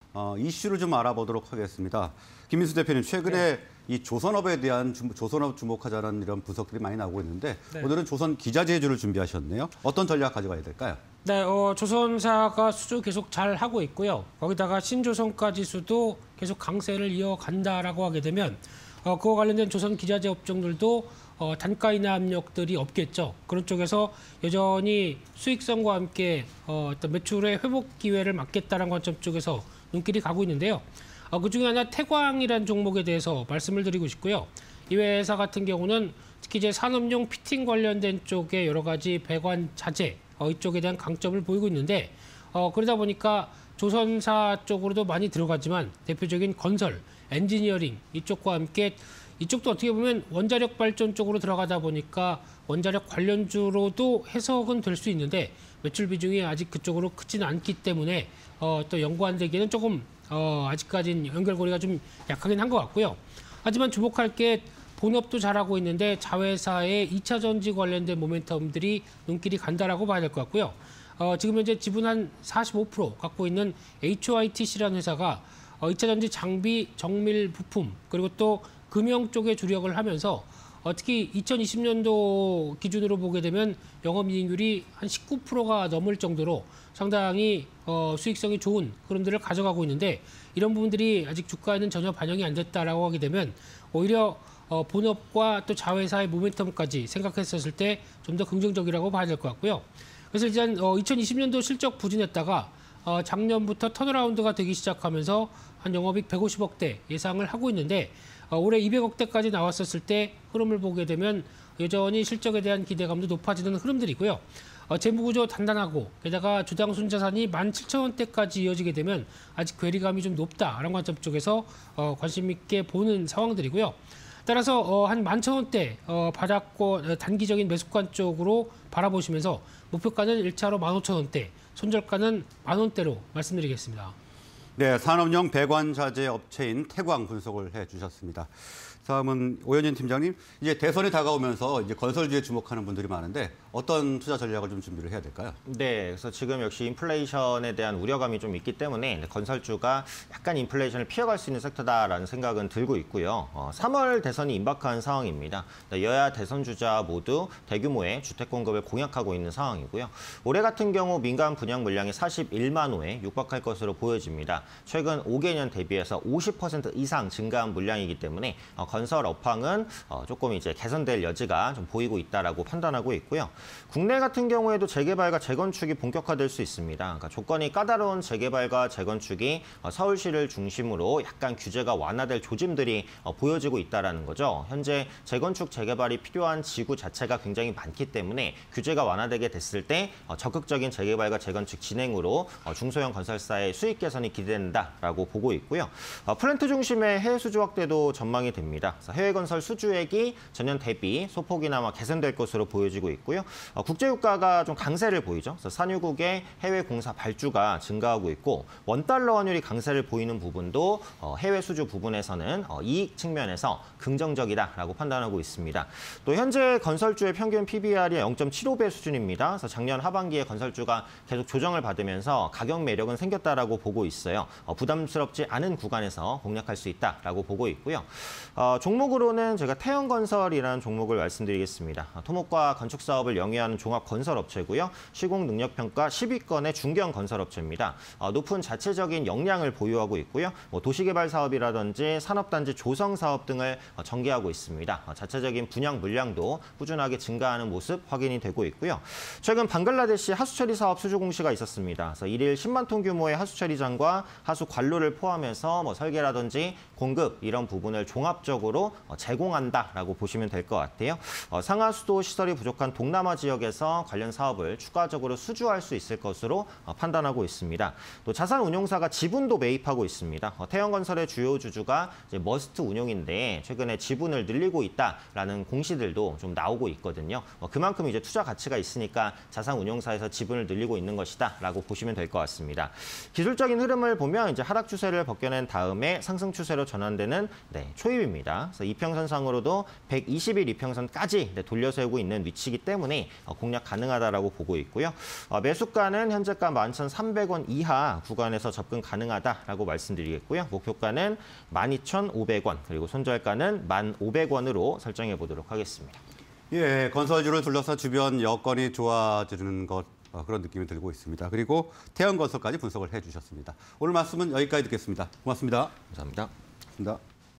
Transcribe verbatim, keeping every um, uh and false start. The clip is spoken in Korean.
어, 이슈를 좀 알아보도록 하겠습니다. 김민수 대표님, 최근에 네. 이 조선업에 대한 주, 조선업 주목하자는 이런 분석들이 많이 나오고 있는데 네. 오늘은 조선 기자재주를 준비하셨네요. 어떤 전략 가져가야 될까요? 네, 어, 조선사가 수주 계속 잘 하고 있고요. 거기다가 신조선가 지수도 계속 강세를 이어간다라고 하게 되면 어, 그와 관련된 조선 기자재 업종들도 어, 단가 인하 압력들이 없겠죠. 그런 쪽에서 여전히 수익성과 함께 어, 어떤 매출의 회복 기회를 막겠다는 관점 쪽에서 눈길이 가고 있는데요. 어, 그중에 하나 태광이라는 종목에 대해서 말씀을 드리고 싶고요. 이 회사 같은 경우는 특히 이제 산업용 피팅 관련된 쪽에 여러 가지 배관 자재 어, 이쪽에 대한 강점을 보이고 있는데 어, 그러다 보니까 조선사 쪽으로도 많이 들어가지만 대표적인 건설, 엔지니어링 이쪽과 함께 이쪽도 어떻게 보면 원자력 발전 쪽으로 들어가다 보니까 원자력 관련주로도 해석은 될 수 있는데 매출 비중이 아직 그쪽으로 크지는 않기 때문에 어, 또 연관되기에는 조금 어, 아직까지는 연결고리가 좀 약하긴 한 것 같고요. 하지만 주목할 게 본업도 잘하고 있는데 자회사의 이 차 전지 관련된 모멘텀들이 눈길이 간다라고 봐야 될 것 같고요. 어, 지금 현재 지분 한 사십오 퍼센트 갖고 있는 에이치와이티씨라는 회사가 어, 이 차 전지 장비, 정밀 부품 그리고 또 금형 쪽에 주력을 하면서 어, 특히 이천이십 년도 기준으로 보게 되면 영업이익률이 한 십구 퍼센트가 넘을 정도로 상당히 어, 수익성이 좋은 흐름들을 가져가고 있는데 이런 부분들이 아직 주가에는 전혀 반영이 안 됐다라고 하게 되면 오히려 어, 본업과 또 자회사의 모멘텀까지 생각했었을 때 좀 더 긍정적이라고 봐야 될 것 같고요. 그래서 일단 어, 이천이십 년도 실적 부진했다가 어, 작년부터 턴어라운드가 되기 시작하면서 한 영업이익 백오십억 대 예상을 하고 있는데 어, 올해 이백억 대까지 나왔었을 때 흐름을 보게 되면 여전히 실적에 대한 기대감도 높아지는 흐름들이고요. 어, 재무구조 단단하고 게다가 주당 순자산이 만 칠천 원대까지 이어지게 되면 아직 괴리감이 좀 높다라는 관점 쪽에서 어, 관심 있게 보는 상황들이고요. 따라서 어, 한 만 천 원대 어, 바닥고 단기적인 매수관 쪽으로 바라보시면서 목표가는 일 차로 만 오천 원대, 손절가는 만 원대로 말씀드리겠습니다. 네, 산업용 배관 자재 업체인 태광 분석을 해주셨습니다. 다음은 오현진 팀장님, 이제 대선이 다가오면서 이제 건설주에 주목하는 분들이 많은데 어떤 투자 전략을 좀 준비를 해야 될까요? 네, 그래서 지금 역시 인플레이션에 대한 우려감이 좀 있기 때문에 건설주가 약간 인플레이션을 피해갈 수 있는 섹터다라는 생각은 들고 있고요. 어, 삼월 대선이 임박한 상황입니다. 여야 대선 주자 모두 대규모의 주택 공급을 공약하고 있는 상황이고요. 올해 같은 경우 민간 분양 물량이 사십일만 호에 육박할 것으로 보여집니다. 최근 오 개년 대비해서 오십 퍼센트 이상 증가한 물량이기 때문에 어, 건설 업황은 어, 조금 이제 개선될 여지가 좀 보이고 있다라고 판단하고 있고요. 국내 같은 경우에도 재개발과 재건축이 본격화될 수 있습니다. 그러니까 조건이 까다로운 재개발과 재건축이 어, 서울시를 중심으로 약간 규제가 완화될 조짐들이 어, 보여지고 있다라는 거죠. 현재 재건축 재개발이 필요한 지구 자체가 굉장히 많기 때문에 규제가 완화되게 됐을 때 어, 적극적인 재개발과 재건축 진행으로 어, 중소형 건설사의 수익 개선이 기대된다라고 보고 있고요. 어, 플랜트 중심의 해외 수주 확대도 전망이 됩니다. 해외 건설 수주액이 전년 대비 소폭이나마 개선될 것으로 보여지고 있고요. 어, 국제유가가 좀 강세를 보이죠. 그래서 산유국의 해외 공사 발주가 증가하고 있고 원달러 환율이 강세를 보이는 부분도 어, 해외 수주 부분에서는 어, 이익 측면에서 긍정적이다라고 판단하고 있습니다. 또 현재 건설주의 평균 피비알이 영 점 칠오 배 수준입니다. 그래서 작년 하반기에 건설주가 계속 조정을 받으면서 가격 매력은 생겼다라고 보고 있어요. 어, 부담스럽지 않은 구간에서 공략할 수 있다라고 보고 있고요. 어, 종목으로는 제가 태영건설이라는 종목을 말씀드리겠습니다. 토목과 건축 사업을 영위하는 종합건설업체고요. 시공능력평가 십 위권의 중견 건설업체입니다. 어, 높은 자체적인 역량을 보유하고 있고요. 뭐 도시개발 사업이라든지 산업단지 조성 사업 등을 어, 전개하고 있습니다. 어, 자체적인 분양 물량도 꾸준하게 증가하는 모습 확인이 되고 있고요. 최근 방글라데시 하수처리 사업 수주 공시가 있었습니다. 그래서 일일 십만 톤 규모의 하수처리장과 하수 관로를 포함해서 뭐 설계라든지 공급 이런 부분을 종합적으로 제공한다라고 보시면 될 것 같아요. 어, 상하수도 시설이 부족한 동남아 지역에서 관련 사업을 추가적으로 수주할 수 있을 것으로 어, 판단하고 있습니다. 또 자산운용사가 지분도 매입하고 있습니다. 어, 태영건설의 주요 주주가 이제 머스트 운용인데 최근에 지분을 늘리고 있다라는 공시들도 좀 나오고 있거든요. 어, 그만큼 이제 투자 가치가 있으니까 자산운용사에서 지분을 늘리고 있는 것이다라고 보시면 될 것 같습니다. 기술적인 흐름을 보면 이제 하락 추세를 벗겨낸 다음에 상승 추세로 전환되는 네, 초입입니다. 그래서 이평선상으로도 백이십 일 이평선까지 네, 돌려 세우고 있는 위치이기 때문에 어, 공략 가능하다라고 보고 있고요. 어, 매수가는 현재가 만 천삼백 원 이하 구간에서 접근 가능하다라고 말씀드리겠고요. 목표가는 만 이천오백 원 그리고 손절가는 만 오백 원으로 설정해 보도록 하겠습니다. 예, 건설주를 둘러싸 주변 여건이 좋아지는 것 어, 그런 느낌이 들고 있습니다. 그리고 태양건설까지 분석을 해주셨습니다. 오늘 말씀은 여기까지 듣겠습니다. 고맙습니다. 감사합니다. 고맙습니다.